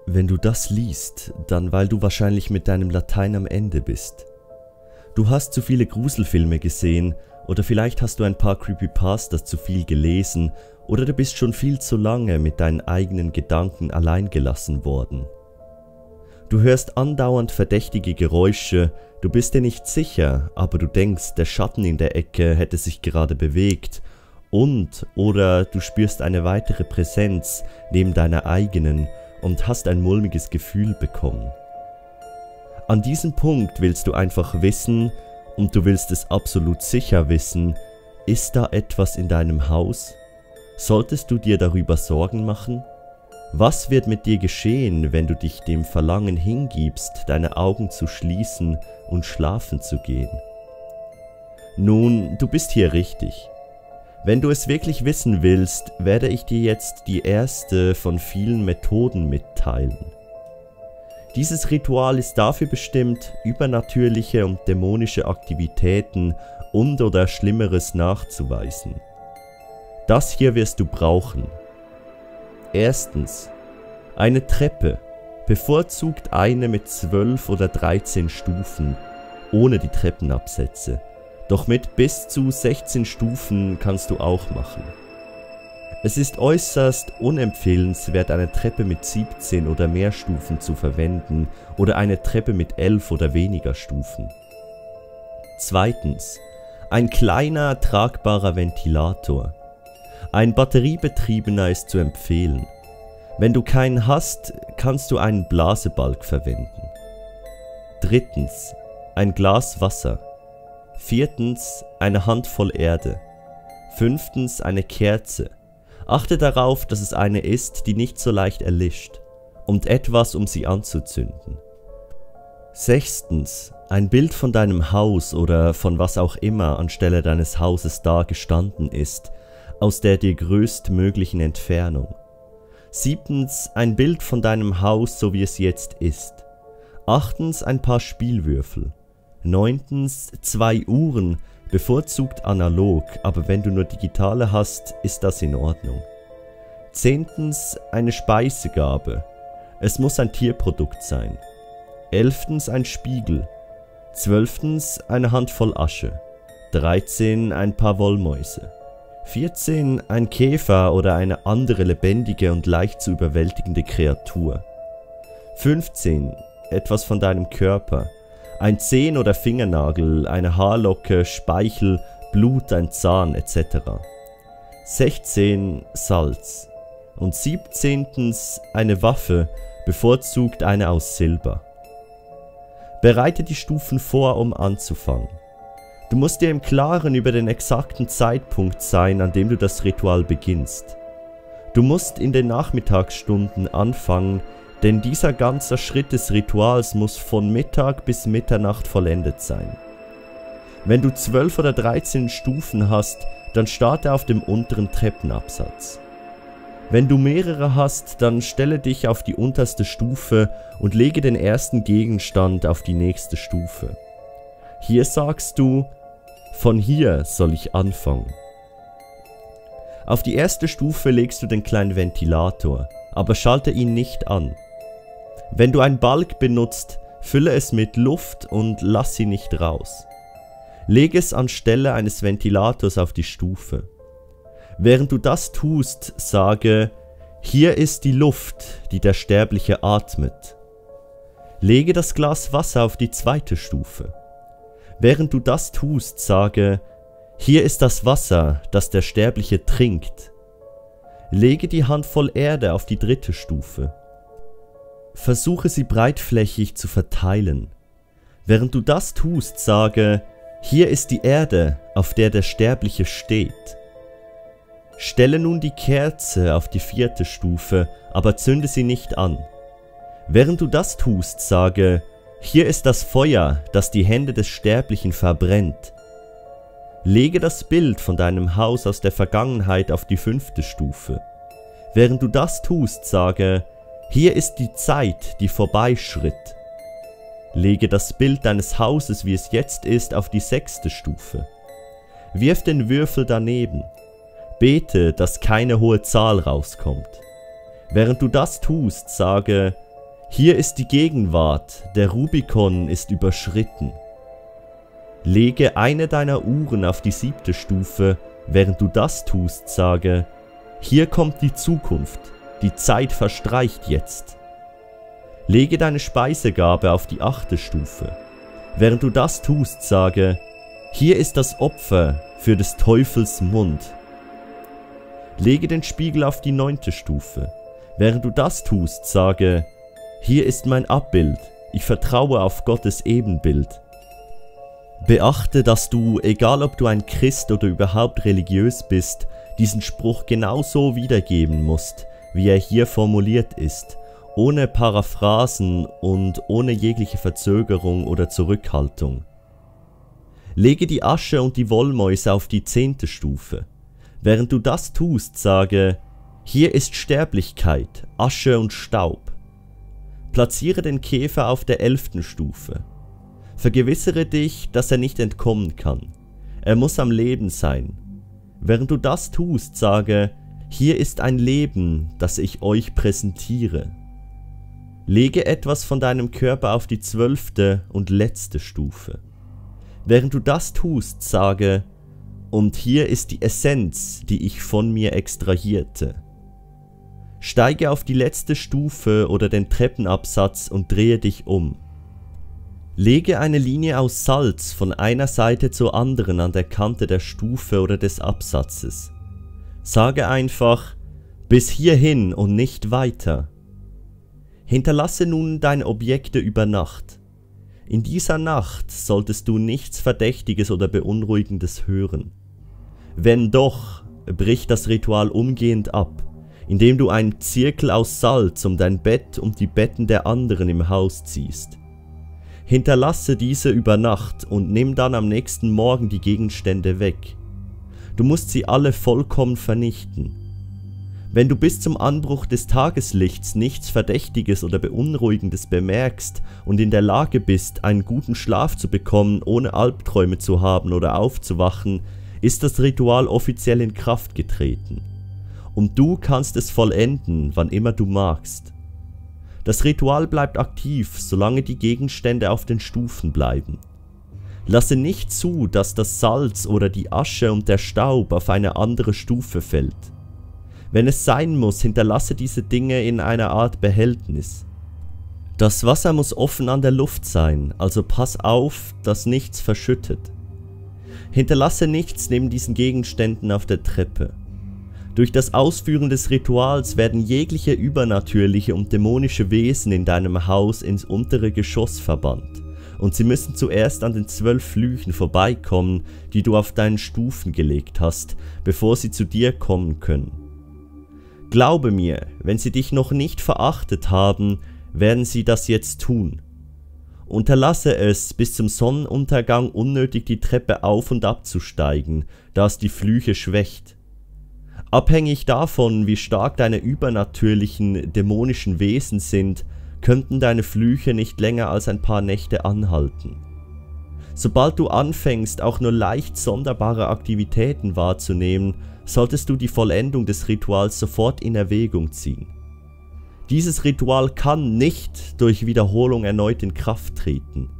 Wenn du das liest, dann weil du wahrscheinlich mit deinem Latein am Ende bist. Du hast zu viele Gruselfilme gesehen oder vielleicht hast du ein paar Creepypastas zu viel gelesen oder du bist schon viel zu lange mit deinen eigenen Gedanken allein gelassen worden. Du hörst andauernd verdächtige Geräusche, du bist dir nicht sicher, aber du denkst, der Schatten in der Ecke hätte sich gerade bewegt oder du spürst eine weitere Präsenz neben deiner eigenen und hast ein mulmiges Gefühl bekommen. An diesem Punkt willst du einfach wissen, und du willst es absolut sicher wissen, ist da etwas in deinem Haus? Solltest du dir darüber Sorgen machen? Was wird mit dir geschehen, wenn du dich dem Verlangen hingibst, deine Augen zu schließen und schlafen zu gehen? Nun, du bist hier richtig. Wenn du es wirklich wissen willst, werde ich dir jetzt die erste von vielen Methoden mitteilen. Dieses Ritual ist dafür bestimmt, übernatürliche und dämonische Aktivitäten oder Schlimmeres nachzuweisen. Das hier wirst du brauchen. Erstens, eine Treppe, bevorzugt eine mit 12 oder 13 Stufen, ohne die Treppenabsätze. Doch mit bis zu 16 Stufen kannst du auch machen. Es ist äußerst unempfehlenswert, eine Treppe mit 17 oder mehr Stufen zu verwenden oder eine Treppe mit 11 oder weniger Stufen. Zweitens, ein kleiner tragbarer Ventilator. Ein batteriebetriebener ist zu empfehlen. Wenn du keinen hast, kannst du einen Blasebalg verwenden. Drittens, ein Glas Wasser. Viertens, eine Handvoll Erde. Fünftens, eine Kerze. Achte darauf, dass es eine ist, die nicht so leicht erlischt, und etwas, um sie anzuzünden. Sechstens, ein Bild von deinem Haus oder von was auch immer anstelle deines Hauses da gestanden ist, aus der dir größtmöglichen Entfernung. Siebtens, ein Bild von deinem Haus, so wie es jetzt ist. Achtens, ein paar Spielwürfel. Neuntens, 2 Uhren, bevorzugt analog, aber wenn du nur digitale hast, ist das in Ordnung. Zehntens, eine Speisegabe. Es muss ein Tierprodukt sein. 11. ein Spiegel. 12. eine Handvoll Asche. 13. ein paar Wollmäuse. 14. ein Käfer oder eine andere lebendige und leicht zu überwältigende Kreatur. 15. etwas von deinem Körper. Ein Zehen- oder Fingernagel, eine Haarlocke, Speichel, Blut, ein Zahn etc. 16. Salz. Und 17. eine Waffe, bevorzugt eine aus Silber. Bereite die Stufen vor, um anzufangen. Du musst dir im Klaren über den exakten Zeitpunkt sein, an dem du das Ritual beginnst. Du musst in den Nachmittagsstunden anfangen, denn dieser ganze Schritt des Rituals muss von Mittag bis Mitternacht vollendet sein. Wenn du 12 oder 13 Stufen hast, dann starte auf dem unteren Treppenabsatz. Wenn du mehrere hast, dann stelle dich auf die unterste Stufe und lege den ersten Gegenstand auf die nächste Stufe. Hier sagst du, von hier soll ich anfangen. Auf die erste Stufe legst du den kleinen Ventilator, aber schalte ihn nicht an. Wenn du einen Balg benutzt, fülle es mit Luft und lass sie nicht raus. Lege es anstelle eines Ventilators auf die Stufe. Während du das tust, sage, hier ist die Luft, die der Sterbliche atmet. Lege das Glas Wasser auf die zweite Stufe. Während du das tust, sage, hier ist das Wasser, das der Sterbliche trinkt. Lege die Handvoll Erde auf die dritte Stufe. Versuche sie breitflächig zu verteilen. Während du das tust, sage, hier ist die Erde, auf der der Sterbliche steht. Stelle nun die Kerze auf die vierte Stufe, aber zünde sie nicht an. Während du das tust, sage, hier ist das Feuer, das die Hände des Sterblichen verbrennt. Lege das Bild von deinem Haus aus der Vergangenheit auf die fünfte Stufe. Während du das tust, sage, hier ist die Zeit, die vorbeischritt. Lege das Bild deines Hauses, wie es jetzt ist, auf die sechste Stufe. Wirf den Würfel daneben. Bete, dass keine hohe Zahl rauskommt. Während du das tust, sage, Hier ist die Gegenwart, der Rubikon ist überschritten. Lege eine deiner Uhren auf die 7. Stufe, während du das tust, sage, hier kommt die Zukunft, die Zeit verstreicht jetzt. Lege deine Speisegabe auf die 8. Stufe, während du das tust, sage, hier ist das Opfer für des Teufels Mund. Lege den Spiegel auf die 9. Stufe, während du das tust, sage, hier ist mein Abbild, ich vertraue auf Gottes Ebenbild. Beachte, dass du, egal ob du ein Christ oder überhaupt religiös bist, diesen Spruch genauso wiedergeben musst, wie er hier formuliert ist, ohne Paraphrasen und ohne jegliche Verzögerung oder Zurückhaltung. Lege die Asche und die Wollmäuse auf die 10. Stufe. Während du das tust, sage, hier ist Sterblichkeit, Asche und Staub. Platziere den Käfer auf der 11. Stufe. Vergewissere dich, dass er nicht entkommen kann. Er muss am Leben sein. Während du das tust, sage, hier ist ein Leben, das ich euch präsentiere. Lege etwas von deinem Körper auf die 12. und letzte Stufe. Während du das tust, sage, und hier ist die Essenz, die ich von mir extrahierte. Steige auf die letzte Stufe oder den Treppenabsatz und drehe dich um. Lege eine Linie aus Salz von einer Seite zur anderen an der Kante der Stufe oder des Absatzes. Sage einfach, bis hierhin und nicht weiter. Hinterlasse nun deine Objekte über Nacht. In dieser Nacht solltest du nichts Verdächtiges oder Beunruhigendes hören. Wenn doch, brich das Ritual umgehend ab, indem du einen Zirkel aus Salz um dein Bett und die Betten der anderen im Haus ziehst. Hinterlasse diese über Nacht und nimm dann am nächsten Morgen die Gegenstände weg. Du musst sie alle vollkommen vernichten. Wenn du bis zum Anbruch des Tageslichts nichts Verdächtiges oder Beunruhigendes bemerkst und in der Lage bist, einen guten Schlaf zu bekommen, ohne Albträume zu haben oder aufzuwachen, ist das Ritual offiziell in Kraft getreten. Und du kannst es vollenden, wann immer du magst. Das Ritual bleibt aktiv, solange die Gegenstände auf den Stufen bleiben. Lasse nicht zu, dass das Salz oder die Asche und der Staub auf eine andere Stufe fällt. Wenn es sein muss, hinterlasse diese Dinge in einer Art Behältnis. Das Wasser muss offen an der Luft sein, also pass auf, dass nichts verschüttet. Hinterlasse nichts neben diesen Gegenständen auf der Treppe. Durch das Ausführen des Rituals werden jegliche übernatürliche und dämonische Wesen in deinem Haus ins untere Geschoss verbannt, und sie müssen zuerst an den 12 Flüchen vorbeikommen, die du auf deinen Stufen gelegt hast, bevor sie zu dir kommen können. Glaube mir, wenn sie dich noch nicht verachtet haben, werden sie das jetzt tun. Unterlasse es, bis zum Sonnenuntergang unnötig die Treppe auf und ab zu steigen, da es die Flüche schwächt. Abhängig davon, wie stark deine übernatürlichen, dämonischen Wesen sind, könnten deine Flüche nicht länger als ein paar Nächte anhalten. Sobald du anfängst, auch nur leicht sonderbare Aktivitäten wahrzunehmen, solltest du die Vollendung des Rituals sofort in Erwägung ziehen. Dieses Ritual kann nicht durch Wiederholung erneut in Kraft treten.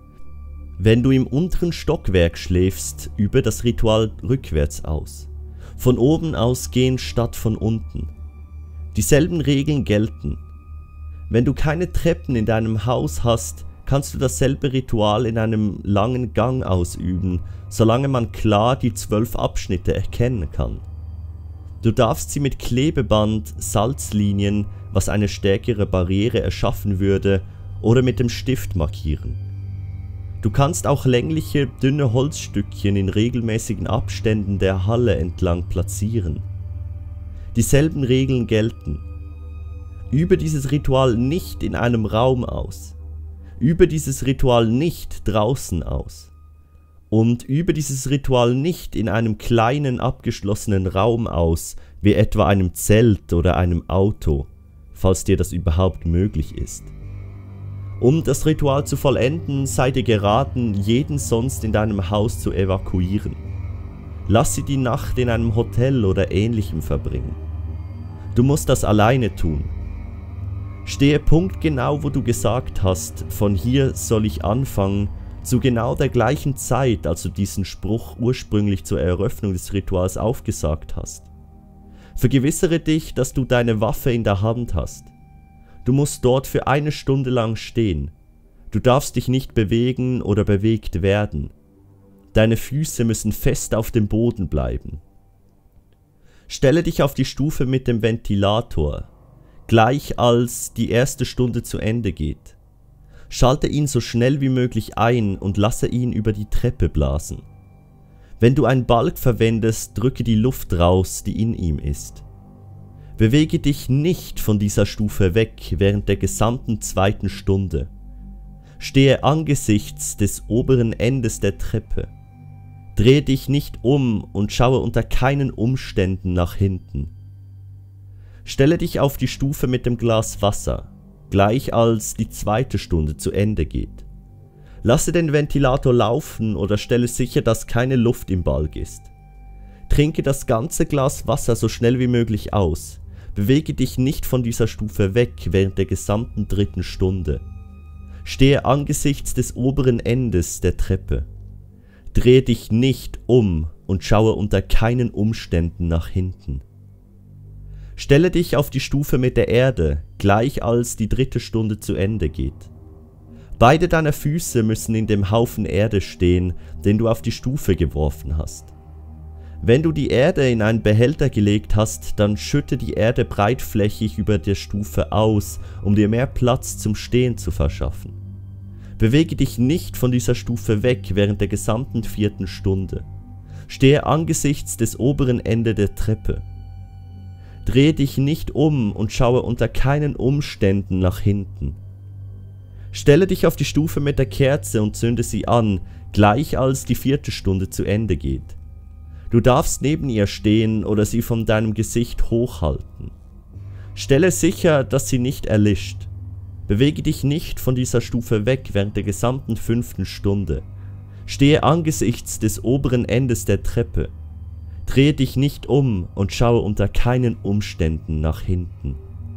Wenn du im unteren Stockwerk schläfst, übe das Ritual rückwärts aus. Von oben ausgehend statt von unten. Dieselben Regeln gelten. Wenn du keine Treppen in deinem Haus hast, kannst du dasselbe Ritual in einem langen Gang ausüben, solange man klar die 12 Abschnitte erkennen kann. Du darfst sie mit Klebeband, Salzlinien, was eine stärkere Barriere erschaffen würde, oder mit dem Stift markieren. Du kannst auch längliche, dünne Holzstückchen in regelmäßigen Abständen der Halle entlang platzieren. Dieselben Regeln gelten. Übe dieses Ritual nicht in einem Raum aus. Übe dieses Ritual nicht draußen aus. Und übe dieses Ritual nicht in einem kleinen, abgeschlossenen Raum aus, wie etwa einem Zelt oder einem Auto, falls dir das überhaupt möglich ist. Um das Ritual zu vollenden, sei dir geraten, jeden sonst in deinem Haus zu evakuieren. Lass sie die Nacht in einem Hotel oder Ähnlichem verbringen. Du musst das alleine tun. Stehe punktgenau, wo du gesagt hast, von hier soll ich anfangen, zu genau der gleichen Zeit, als du diesen Spruch ursprünglich zur Eröffnung des Rituals aufgesagt hast. Vergewissere dich, dass du deine Waffe in der Hand hast. Du musst dort für 1 Stunde lang stehen. Du darfst dich nicht bewegen oder bewegt werden. Deine Füße müssen fest auf dem Boden bleiben. Stelle dich auf die Stufe mit dem Ventilator, gleich als die erste Stunde zu Ende geht. Schalte ihn so schnell wie möglich ein und lasse ihn über die Treppe blasen. Wenn du einen Balg verwendest, drücke die Luft raus, die in ihm ist. Bewege dich nicht von dieser Stufe weg während der gesamten 2. Stunde. Stehe angesichts des oberen Endes der Treppe. Drehe dich nicht um und schaue unter keinen Umständen nach hinten. Stelle dich auf die Stufe mit dem Glas Wasser, gleich als die 2. Stunde zu Ende geht. Lasse den Ventilator laufen oder stelle sicher, dass keine Luft im Balg ist. Trinke das ganze Glas Wasser so schnell wie möglich aus. Bewege dich nicht von dieser Stufe weg während der gesamten 3. Stunde. Stehe angesichts des oberen Endes der Treppe. Drehe dich nicht um und schaue unter keinen Umständen nach hinten. Stelle dich auf die Stufe mit der Erde, gleich als die 3. Stunde zu Ende geht. Beide deiner Füße müssen in dem Haufen Erde stehen, den du auf die Stufe geworfen hast. Wenn du die Erde in einen Behälter gelegt hast, dann schütte die Erde breitflächig über der Stufe aus, um dir mehr Platz zum Stehen zu verschaffen. Bewege dich nicht von dieser Stufe weg während der gesamten 4. Stunde. Stehe angesichts des oberen Ende der Treppe. Drehe dich nicht um und schaue unter keinen Umständen nach hinten. Stelle dich auf die Stufe mit der Kerze und zünde sie an, gleich als die 4. Stunde zu Ende geht. Du darfst neben ihr stehen oder sie von deinem Gesicht hochhalten. Stelle sicher, dass sie nicht erlischt. Bewege dich nicht von dieser Stufe weg während der gesamten 5. Stunde. Stehe angesichts des oberen Endes der Treppe. Drehe dich nicht um und schaue unter keinen Umständen nach hinten.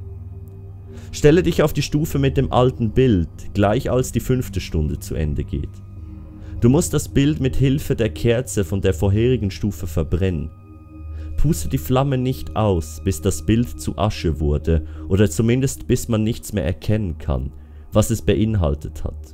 Stelle dich auf die Stufe mit dem alten Bild, gleich als die 5. Stunde zu Ende geht. Du musst das Bild mit Hilfe der Kerze von der vorherigen Stufe verbrennen. Puste die Flamme nicht aus, bis das Bild zu Asche wurde, oder zumindest bis man nichts mehr erkennen kann, was es beinhaltet hat.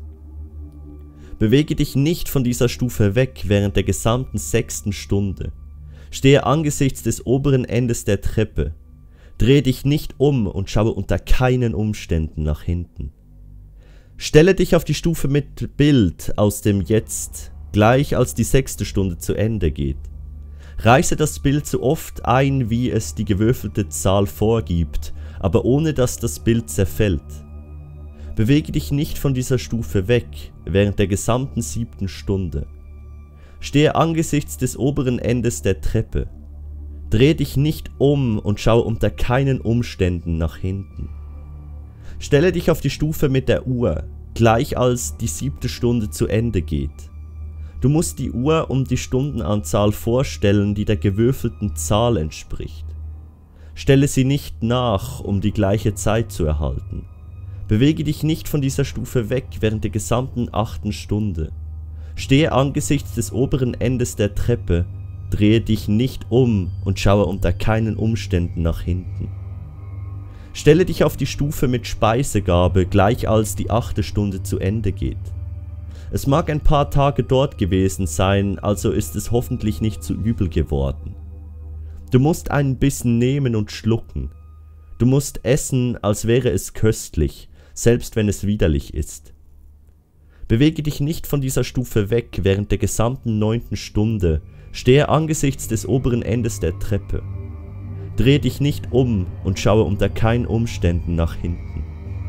Bewege dich nicht von dieser Stufe weg während der gesamten 6. Stunde. Stehe angesichts des oberen Endes der Treppe. Drehe dich nicht um und schaue unter keinen Umständen nach hinten. Stelle dich auf die Stufe mit Bild aus dem Jetzt, gleich als die 6. Stunde zu Ende geht. Reiße das Bild so oft ein, wie es die gewürfelte Zahl vorgibt, aber ohne dass das Bild zerfällt. Bewege dich nicht von dieser Stufe weg während der gesamten 7. Stunde. Stehe angesichts des oberen Endes der Treppe. Drehe dich nicht um und schaue unter keinen Umständen nach hinten. Stelle dich auf die Stufe mit der Uhr, gleich als die 7. Stunde zu Ende geht. Du musst die Uhr um die Stundenanzahl vorstellen, die der gewürfelten Zahl entspricht. Stelle sie nicht nach, um die gleiche Zeit zu erhalten. Bewege dich nicht von dieser Stufe weg während der gesamten 8. Stunde. Stehe angesichts des oberen Endes der Treppe, drehe dich nicht um und schaue unter keinen Umständen nach hinten. Stelle dich auf die Stufe mit Speisegabe, gleich als die 8. Stunde zu Ende geht. Es mag ein paar Tage dort gewesen sein, also ist es hoffentlich nicht zu übel geworden. Du musst einen Bissen nehmen und schlucken. Du musst essen, als wäre es köstlich, selbst wenn es widerlich ist. Bewege dich nicht von dieser Stufe weg während der gesamten 9. Stunde, stehe angesichts des oberen Endes der Treppe. Drehe dich nicht um und schaue unter keinen Umständen nach hinten.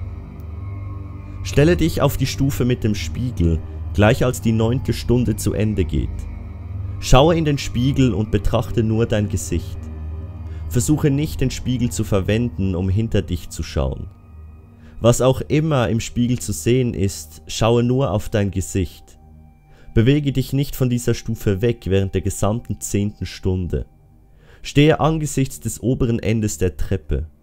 Stelle dich auf die Stufe mit dem Spiegel, gleich als die 9. Stunde zu Ende geht. Schaue in den Spiegel und betrachte nur dein Gesicht. Versuche nicht, den Spiegel zu verwenden, um hinter dich zu schauen. Was auch immer im Spiegel zu sehen ist, schaue nur auf dein Gesicht. Bewege dich nicht von dieser Stufe weg während der gesamten 10. Stunde. Stehe angesichts des oberen Endes der Treppe.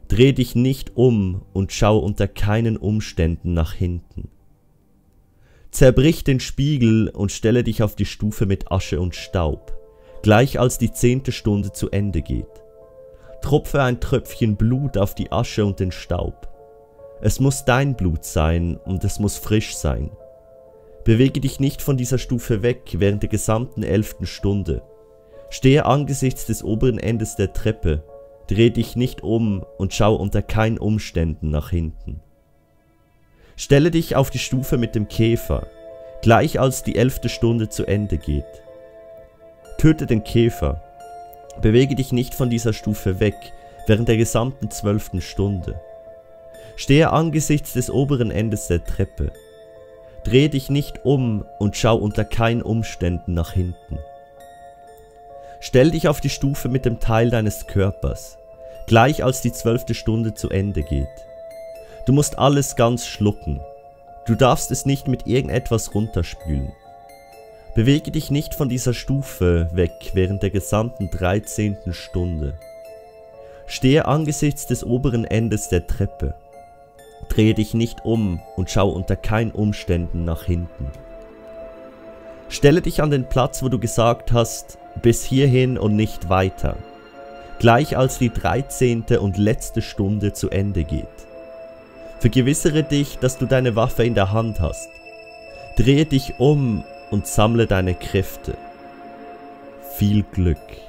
Dreh dich nicht um und schau unter keinen Umständen nach hinten. Zerbrich den Spiegel und stelle dich auf die Stufe mit Asche und Staub, gleich als die 10. Stunde zu Ende geht. Tropfe ein Tröpfchen Blut auf die Asche und den Staub. Es muss dein Blut sein und es muss frisch sein. Bewege dich nicht von dieser Stufe weg während der gesamten 11. Stunde. Stehe angesichts des oberen Endes der Treppe, dreh dich nicht um und schau unter keinen Umständen nach hinten. Stelle dich auf die Stufe mit dem Käfer, gleich als die 11. Stunde zu Ende geht. Töte den Käfer. Bewege dich nicht von dieser Stufe weg während der gesamten 12. Stunde. Stehe angesichts des oberen Endes der Treppe. Dreh dich nicht um und schau unter keinen Umständen nach hinten. Stell dich auf die Stufe mit dem Teil deines Körpers, gleich als die 12. Stunde zu Ende geht. Du musst alles ganz schlucken. Du darfst es nicht mit irgendetwas runterspülen. Bewege dich nicht von dieser Stufe weg während der gesamten 13. Stunde. Stehe angesichts des oberen Endes der Treppe. Drehe dich nicht um und schau unter keinen Umständen nach hinten. Stelle dich an den Platz, wo du gesagt hast, bis hierhin und nicht weiter, gleich als die 13. und letzte Stunde zu Ende geht. Vergewissere dich, dass du deine Waffe in der Hand hast. Drehe dich um und sammle deine Kräfte. Viel Glück.